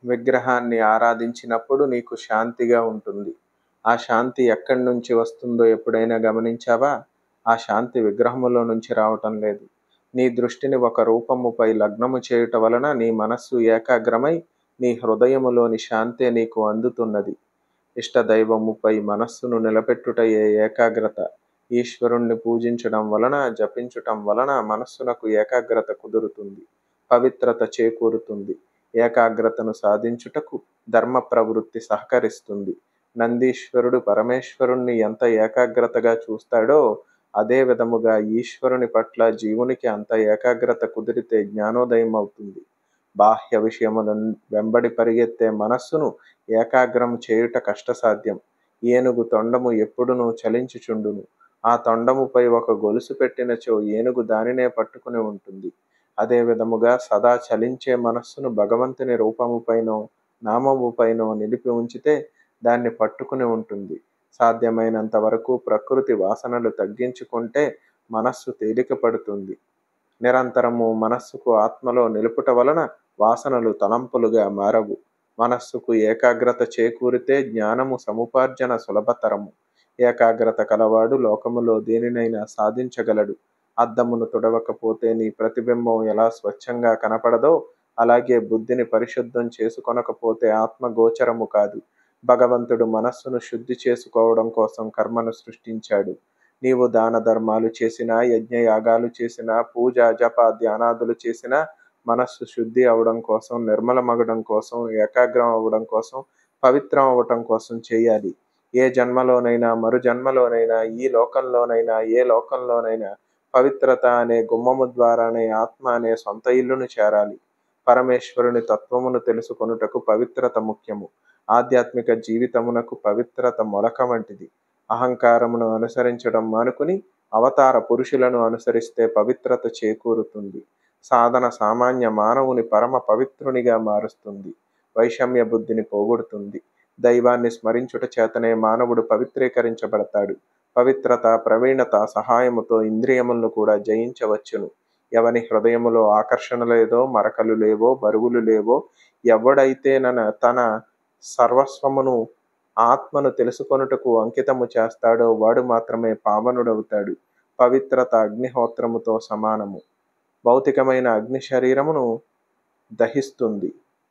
విగ్రహాన్ని ఆరాధించినప్పుడు నీకు శాంతిగా ఉంటుంది. ఆ శాంతి ఎక్కడి నుంచి వస్తుందో ఎప్పుడైనా గమనించావా? ఆ శాంతి విగ్రహములో నుంచి రావటం లేదు. నీ దృష్టిని ఒక రూపముపై లగ్నము చేయుట వలన నీ మనస్సు ఏకాగ్రమై నీ హృదయములోని శాంతే నీకు అందుతున్నది. ఇష్టదైవముపై మనస్సును నిలబెట్టుటయే ఏకాగ్రత. ఈశ్వరుణ్ణి పూజించడం వలన, జపించటం వలన మనస్సునకు ఏకాగ్రత కుదురుతుంది, పవిత్రత చేకూరుతుంది. ఏకాగ్రతను సాధించుటకు ధర్మ ప్రవృత్తి సహకరిస్తుంది. నందీశ్వరుడు పరమేశ్వరుణ్ణి ఎంత ఏకాగ్రతగా చూస్తాడో, అదే విధముగా ఈశ్వరుని పట్ల జీవునికి అంత ఏకాగ్రత కుదిరితే జ్ఞానోదయం అవుతుంది. బాహ్య విషయములను వెంబడి పరిగెత్తే మనస్సును ఏకాగ్రం చేయుట కష్టసాధ్యం. ఏనుగు తొండము ఎప్పుడునూ చలించుచుండును. ఆ తొండముపై ఒక గొలుసు పెట్టినచో ఏనుగు దానినే పట్టుకుని ఉంటుంది. అదే విధముగా సదా చలించే మనస్సును భగవంతుని రూపముపైనో నామముపైనో నిలిపి ఉంచితే దాన్ని పట్టుకుని ఉంటుంది. సాధ్యమైనంత వరకు ప్రకృతి వాసనలు తగ్గించుకుంటే మనస్సు తేలిక పడుతుంది. నిరంతరము మనస్సుకు ఆత్మలో నిలుపుట వలన వాసనలు తలంపులుగా మారవు. మనస్సుకు ఏకాగ్రత చేకూరితే జ్ఞానము సముపార్జన సులభతరము. ఏకాగ్రత కలవాడు లోకములో దేనినైనా సాధించగలడు. అద్దమును తుడవకపోతే నీ ప్రతిబింబం ఎలా స్వచ్ఛంగా కనపడదో, అలాగే బుద్ధిని పరిశుద్ధం చేసుకొనకపోతే ఆత్మ గోచరము కాదు. భగవంతుడు మనస్సును శుద్ధి చేసుకోవడం కోసం కర్మను సృష్టించాడు. నీవు దాన ధర్మాలు చేసినా, యజ్ఞయాగాలు చేసినా, పూజ జప ధ్యానాదులు చేసినా మనస్సు శుద్ధి అవడం కోసం, నిర్మలమగడం కోసం, ఏకాగ్రం అవ్వడం కోసం, పవిత్రం అవ్వటం కోసం చేయాలి. ఏ జన్మలోనైనా, మరు జన్మలోనైనా, ఈ లోకంలోనైనా, ఏ లోకంలోనైనా పవిత్రత అనే గుమ్మము ద్వారానే ఆత్మ అనే సొంత ఇల్లును చేరాలి. పరమేశ్వరుని తత్వమును తెలుసుకొనుటకు పవిత్రత ముఖ్యము. ఆధ్యాత్మిక జీవితమునకు పవిత్రత మొలక వంటిది. అహంకారమును అనుసరించడం మానుకుని అవతార పురుషులను అనుసరిస్తే పవిత్రత చేకూరుతుంది. సాధన సామాన్య మానవుని పరమ పవిత్రునిగా మారుస్తుంది. వైషమ్య బుద్ధిని పోగొడుతుంది. దైవాన్ని స్మరించుట చేతనే మానవుడు పవిత్రీకరించబడతాడు. పవిత్రత, ప్రవీణత సహాయముతో ఇంద్రియములను కూడా జయించవచ్చును. ఎవని హృదయములో ఆకర్షణ లేదో, మరకలు లేవో, బరువులు లేవో, ఎవడైతే తన సర్వస్వమును ఆత్మను తెలుసుకొనుటకు అంకితము చేస్తాడో వాడు మాత్రమే పావనుడవుతాడు. పవిత్రత అగ్నిహోత్రముతో సమానము. భౌతికమైన అగ్ని శరీరమును దహిస్తుంది.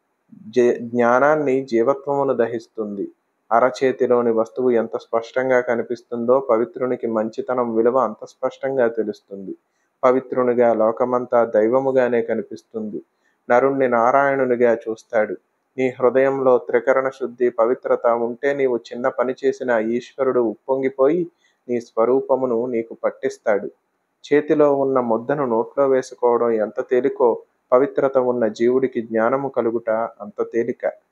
జ్ఞానాన్ని జీవత్వమును దహిస్తుంది. అరచేతిలోని వస్తువు ఎంత స్పష్టంగా కనిపిస్తుందో పవిత్రునికి మంచితనం విలువ అంత స్పష్టంగా తెలుస్తుంది. పవిత్రునిగా లోకమంతా దైవముగానే కనిపిస్తుంది. నరుణ్ణి నారాయణునిగా చూస్తాడు. నీ హృదయంలో త్రికరణ శుద్ధి, పవిత్రత ఉంటే నీవు చిన్న పని చేసిన ఈశ్వరుడు ఉప్పొంగిపోయి నీ స్వరూపమును నీకు పట్టిస్తాడు. చేతిలో ఉన్న ముద్దను నోట్లో వేసుకోవడం ఎంత తేలికో, పవిత్రత ఉన్న జీవుడికి జ్ఞానము కలుగుట అంత తేలిక.